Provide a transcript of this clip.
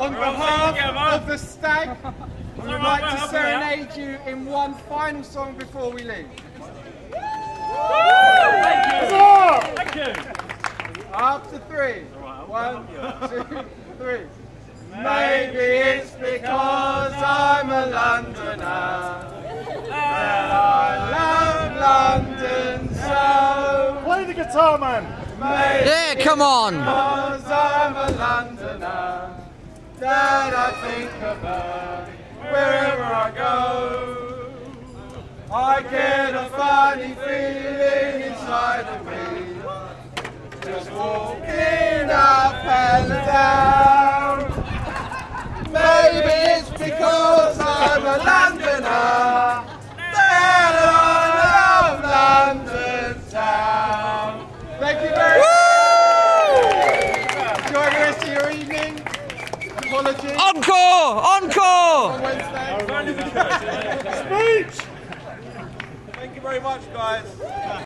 On behalf of the Stag, we would like to serenade you in one final song before we leave. Thank you. After three. 1, 2, 3. Maybe it's because I'm a Londoner that I love London so. Play the guitar, man. Maybe Yeah, come on. because I'm a Londoner that I think of her wherever I go. I get a funny feeling inside of me, just walking up and down. Maybe it's because I'm a Londoner that I love London town. Thank you very much. Enjoy the rest of your evening. Apologies. Encore! Encore! On Wednesday. Speech! Thank you very much, guys.